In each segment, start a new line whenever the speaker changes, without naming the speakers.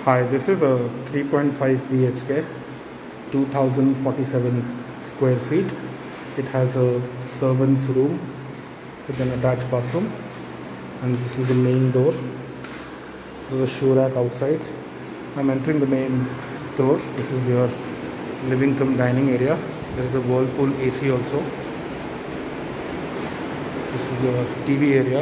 Hi, this is a 3.5 BHK, 2047 square feet. It has a servant's room with an attached bathroom, and this is the main door. There's a shoe rack outside. I'm entering the main door. This is your living cum dining area. There is a Whirlpool AC also. This is your TV area.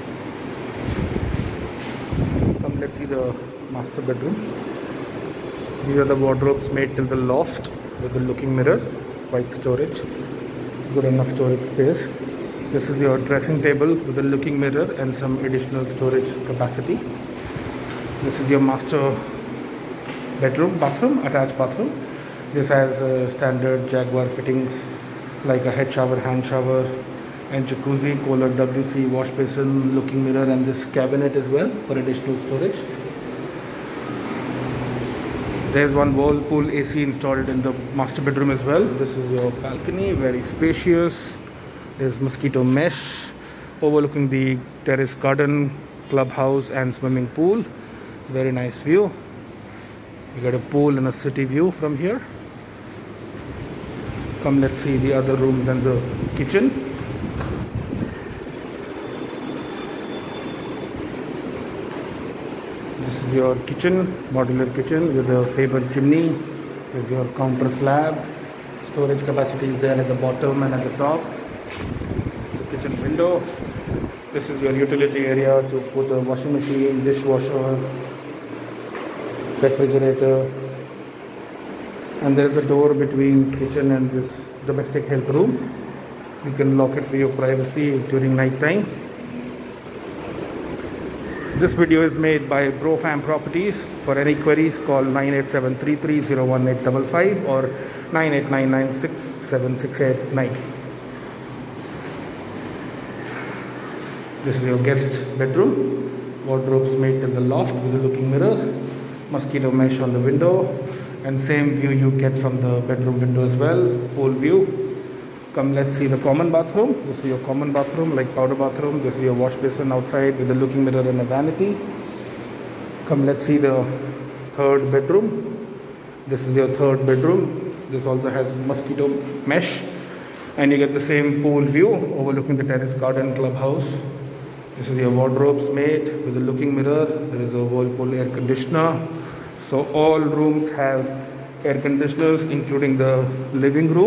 Come, let's see the master bedroom. These are the wardrobes made till the loft with the looking mirror, white storage, good enough storage space. This is your dressing table with a looking mirror and some additional storage capacity. This is your master bathroom, attached bathroom. This has standard Jaguar fittings like a head shower, hand shower, and jacuzzi, Kohler WC, wash basin, looking mirror, and this cabinet as well for additional storage. There's one Whirlpool AC installed in the master bedroom as well. This is your balcony, very spacious. There's mosquito mesh overlooking the terrace garden, clubhouse, and swimming pool. Very nice view. You got a pool and a city view from here. Come, let's see the other rooms and the kitchen. This is your kitchen, modular kitchen with a Faber chimney. This is your counter slab. Storage capacity is there at the bottom and at the top. The kitchen window. This is your utility area to put a washing machine, dishwasher, refrigerator. And there is a door between kitchen and this domestic help room. You can lock it for your privacy during night time. This video is made by Brofam Properties. For any queries, call 987330185 or 9899676689. This is your guest bedroom. Wardrobes made till the loft with a looking mirror. Mosquito mesh on the window. And same view you get from the bedroom window as well. Pool view. Come, let's see the common bathroom. This is your common bathroom, like powder bathroom. This is your wash basin outside with a looking mirror and a vanity. Come, let's see the third bedroom. This is your third bedroom. This also has mosquito mesh, and you get the same pool view overlooking the terrace garden, clubhouse. This is your wardrobes made with a looking mirror. There is a Whirlpool air conditioner. So all rooms have air conditioners, including the living room.